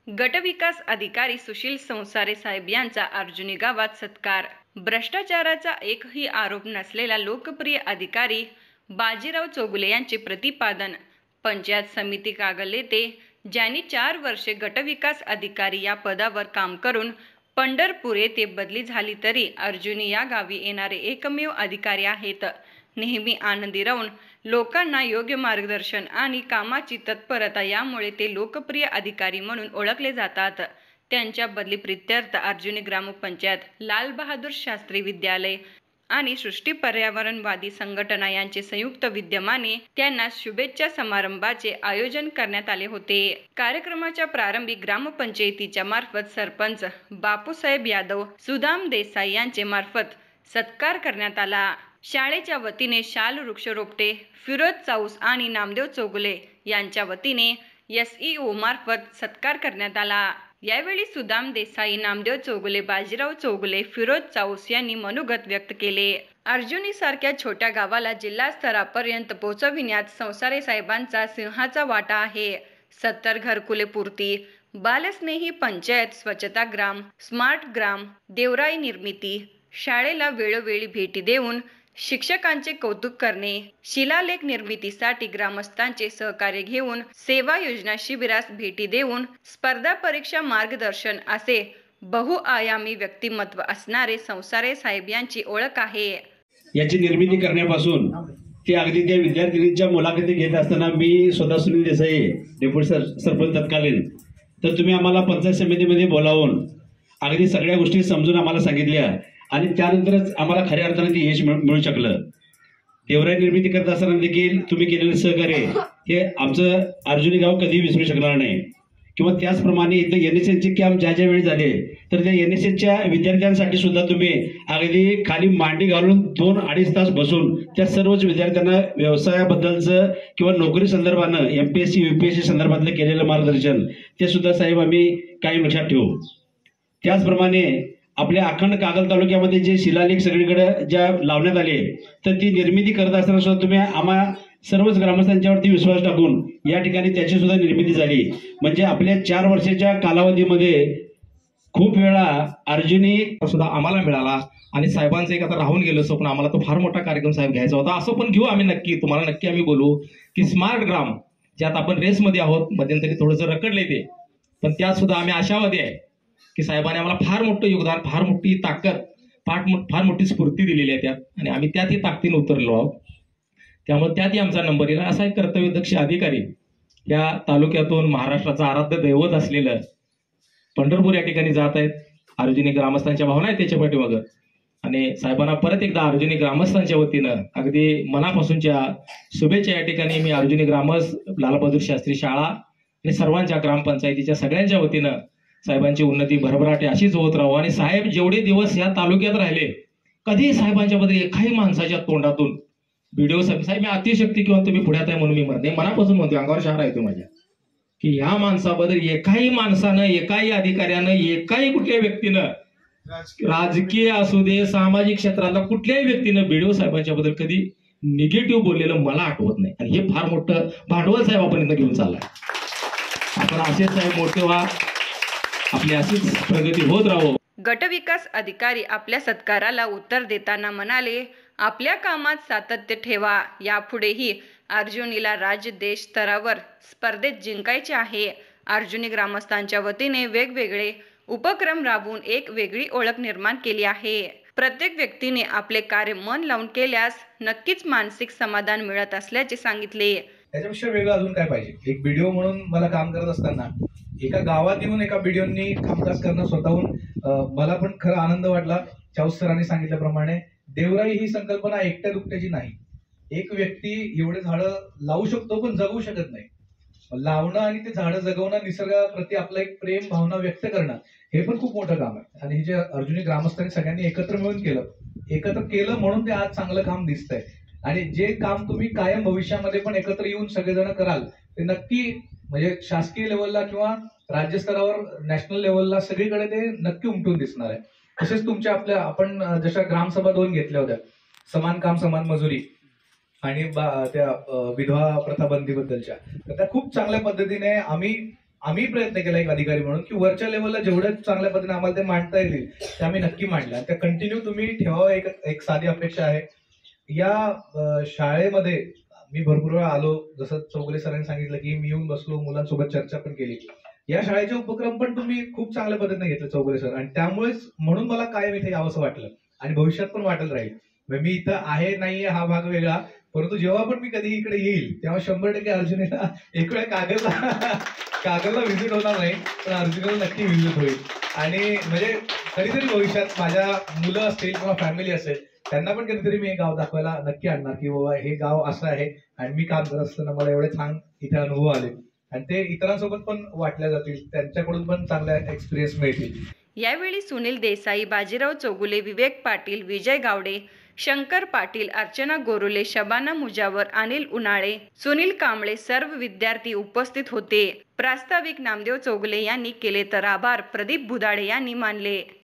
गटविकास अधिकारी सुशील संसारे साहेब यांचा अर्जुनी गावात सत्कार। भ्रष्टाचाराचा एकही आरोप नसलेला लोकप्रिय अधिकारी बाजीराव चौगुले यांचे प्रतिपादन। पंचायत समिती कागल येथे ज्यांनी 4 वर्षे गटविकास अधिकारी या पदावर काम करून पंढरपूर येथे बदली झाली तरी अर्जुनी या गावी येणारे एकमेव अधिकारी आहेत। नेहमी आनंदी राहून लोकांना योग्य मार्गदर्शन आणि कामाची तत्परता यामुळे ते लोकप्रिय अधिकारी म्हणून ओळखले जातात। त्यांच्या बदली प्रित्यर्थ अर्जुनी ग्रामपंचायत, लाल बहादूर शास्त्री विद्यालय आणि सृष्टी पर्यावरणवादी संघटना यांचे संयुक्त विद्यमाने त्यांना शुभेच्छा समारंभाचे आयोजन करण्यात आले होते। कार्यक्रमाच्या प्रारंभी ग्रामपंचायतीच्या मार्फत सरपंच बापूसाहेब यादव, सुदाम देसाई यांचे मार्फत सत्कार करण्यात आला। शाळेच्या वतीने शाल, वृक्षरोपटे, फिरोज चाऊस आणि नामदेव चौगुले यांच्या वतीने SEO मार्फत सत्कार करण्यात आला। यावेळी सुदाम देसाई, नामदेव चौगुले, बाजीराव चौगुले, फिरोज चाऊस यांनी मनोगत व्यक्त केले। अर्जुनी सारख्या छोट्या गावाला जिल्हा स्तरापर्यंत पोहोचविण्यात संसारे साहेबांचा सिंहाचा वाटा आहे। 70 घरकुले पूर्ती, बालस्नेही पंचायत, स्वच्छता ग्राम, स्मार्ट ग्राम, देवराई निर्मिती, शाळेला वेळोवेळी भेटी देऊन शिक्षकांचे कौतुक करणे, शिलालेख निर्मितीसाठी ग्रामस्थांचे सहकार्य घेऊन सेवा योजना शिबिरास भेटी देऊन स्पर्धा परीक्षा मार्गदर्शन असे बहुआयामी व्यक्तिमत्व असणारे संसारे साहेब यांची ओळख आहे। याची निर्मिती करण्यापासून ते अगदी त्या विद्यार्थिनींच्या मुलाखती घेत असताना मी स्वतः सुनील देसाई, डेप्युटी सरपंच तत्कालीन, तर तुम्ही आम्हाला पंचायत समितीमध्ये बोलावून अगदी सगळ्या गोष्टी समजून आम्हाला सांगितल्या आणि त्यानंतरच आम्हाला खऱ्या अर्थाने ते यश मिळू शकलं। देवराई निर्मिती करत असताना देखील तुम्ही केलेलं सहकार्य हे आमचं अर्जुनी गाव कधीही विसरू शकणार नाही। किंवा त्याचप्रमाणे इथं NSSचे कॅम्प ज्या वेळी झाले तर त्या NSSच्या विद्यार्थ्यांसाठी सुद्धा तुम्ही अगदी खाली मांडी घालून 2-2.5 तास बसून त्या सर्वच विद्यार्थ्यांना व्यवसायाबद्दलचं किंवा नोकरी संदर्भानं MPSC UPSC संदर्भातलं केलेलं मार्गदर्शन ते सुद्धा साहेब आम्ही काही लक्षात ठेवू। त्याचप्रमाणे आपल्या अखंड कागल तालुक्यामध्ये जे शिलालेख सगळीकडे ज्या लावण्यात आले तर ती निर्मिती करत असताना सुद्धा तुम्ही आम्हा सर्वच ग्रामस्थांच्यावरती विश्वास टाकून या ठिकाणी त्याची सुद्धा निर्मिती झाली। म्हणजे आपल्या 4 वर्षाच्या कालावधीमध्ये खूप वेळा अर्जुनी सुद्धा आम्हाला मिळाला आणि साहेबांचं एक आता राहून गेलं स्वप्न, आम्हाला तो फार मोठा कार्यक्रम साहेब घ्यायचा होता। असं पण घेऊ आम्ही नक्की, तुम्हाला नक्की आम्ही बोलू की स्मार्ट ग्राम ज्यात आपण रेसमध्ये आहोत, मध्यंतरी थोडंसं रखडले ते, पण त्यात सुद्धा आम्ही आशावादी आहे की साहेबांनी आम्हाला फार मोठं योगदान, फार मोठी ताकद, फार मोठी स्फूर्ती दिलेली आहे त्यात आणि आम्ही त्यातही ताकदीने उतरलो आहोत। त्यामुळे त्यातही आमचा नंबर येईल। असा एक कर्तव्यदक्ष अधिकारी या तालुक्यातून महाराष्ट्राचं आराध्य दैवत असलेलं पंढरपूर या ठिकाणी जात आहेत। अर्जुनी ग्रामस्थांच्या भावना आहेत त्याच्या पाठीमागं आणि साहेबांना परत एकदा अर्जुनी ग्रामस्थांच्या वतीनं अगदी मनापासूनच्या शुभेच्छा या ठिकाणी मी अर्जुनी ग्रामस्थ, लाल बहादूर शास्त्री शाळा आणि सर्वांच्या ग्रामपंचायतीच्या सगळ्यांच्या वतीनं साहेबांची उन्नती भरभराटे अशीच होत राहू आणि साहेब जेवढे दिवस या तालुक्यात राहिले कधी साहेबांच्या बद्दल एकाही माणसाच्या तोंडातून व्हिडिओ साहेब मी अतिशक्ती किंवा तुम्ही पुढ्यात आहे म्हणून मी म्हणते, मनापासून म्हणतो, अंगावर शहर येतो माझ्या की ह्या माणसाबद्दल एकाही माणसानं, एकाही अधिकाऱ्यानं, एकाही कुठल्याही व्यक्तीनं, राजकीय असू दे, सामाजिक क्षेत्रातल्या कुठल्याही व्यक्तीनं व्हिडिओ साहेबांच्या बद्दल कधी निगेटिव्ह बोललेलं मला आठवत नाही आणि हे फार मोठं भांडवल साहेब आपण इथं घेऊन चाललाय। आपण असेच साहेब मोठे व्हा, आपली अशीच प्रगती होत राहू। गटविकास अधिकारी आपल्या सत्काराला उत्तर देताना म्हणाले, आपल्या कामात सातत्य ठेवा, यापुढेही अर्जुनीला राज्य देश स्तरावर स्पर्धेत जिंकायचे आहे। अर्जुनी ग्रामस्थांच्या वतीने वेगवेगळे उपक्रम राबवून एक वेगळी ओळख निर्माण केली आहे। प्रत्येक व्यक्तीने आपले कार्य मन लावून केल्यास नक्कीच मानसिक समाधान मिळत असल्याचे सांगितले। त्याच्यापेक्षा वेगळं अजून काय पाहिजे? एक बीडीओ म्हणून मला काम करत असताना एका गावात येऊन एका बीडीओनी कामकाज करणं स्वतःहून मला पण खरं आनंद वाटला। चाऊस सरांनी सांगितल्याप्रमाणे देवराई ही संकल्पना एकट्या दुकट्याची नाही। एक व्यक्ती एवढे झाडं लावू शकतो पण जगवू शकत नाही। लावणं आणि ते झाडं जगवणं, निसर्गाप्रती आपलं एक प्रेम भावना व्यक्त करणं, हे पण खूप मोठं काम आहे आणि हे जे अर्जुनी ग्रामस्थांनी सगळ्यांनी एकत्र मिळून केलं म्हणून ते आज चांगलं काम दिसतंय आणि जे काम तुम्ही कायम भविष्यामध्ये पण एकत्र येऊन सगळेजण कराल ते नक्की म्हणजे शासकीय लेवलला किंवा राज्यस्तरावर, नॅशनल लेवलला सगळीकडे ते नक्की उमटून दिसणार आहे। तसेच तुमच्या आपण जशा ग्रामसभा 2 घेतल्या होत्या, समान काम समान मजुरी आणि त्या विधवा प्रथा बंदीबद्दलच्या, तर त्या खूप चांगल्या पद्धतीने आम्ही आम्ही प्रयत्न केला एक अधिकारी म्हणून की वरच्या लेवलला जेवढं चांगल्या पद्धतीने आम्हाला ते मांडता येतील ते आम्ही नक्की मांडल्या. त्या कंटिन्यू तुम्ही ठेवावं एक साधी अपेक्षा आहे. या शाळेमध्ये मी भरपूर वेळा आलो, जसं चौगुले सरांनी सांगितलं की मी येऊन बसलो, मुलांसोबत चर्चा पण केली. या शाळेचे उपक्रम पण तुम्ही खूप चांगल्या पद्धतीने घेतले चौगुले सर, आणि त्यामुळेच म्हणून मला कायम इथे यावंसं वाटलं आणि भविष्यात पण वाटत राहील. मी इथं आहे नाहीये हा भाग वेगळा, परंतु जेव्हा पण मी कधी इकडे येईल तेव्हा 100% अर्जुनीला एक वेळ कागदला व्हिजिट होणार नाही, पण अर्जुनीला नक्की व्हिजिट होईल. आणि म्हणजे कधीतरी भविष्यात माझ्या मुलं असतील किंवा फॅमिली असेल त्यांना पण कधीतरी मी हे गाव दाखवायला नक्की आणणार की बाबा हे गाव असं आहे आणि मी काम करत असताना मला एवढे छान इथे अनुभव आले, आणि ते इतरांसोबत पण वाटल्या जातील, त्यांच्याकडून पण चांगल्या एक्सपिरियन्स मिळतील. यावेळी सुनील देसाई, बाजीराव चौगुले, विवेक पाटील, विजय गावडे, शंकर पाटील, अर्चना गोरुले, शबाना मुजावर, अनिल उन्हाळे, सुनील कांबळे सर्व विद्यार्थी उपस्थित होते. प्रास्ताविक नामदेव चौगुले यांनी केले तर आभार प्रदीप बुधाडे यांनी मानले.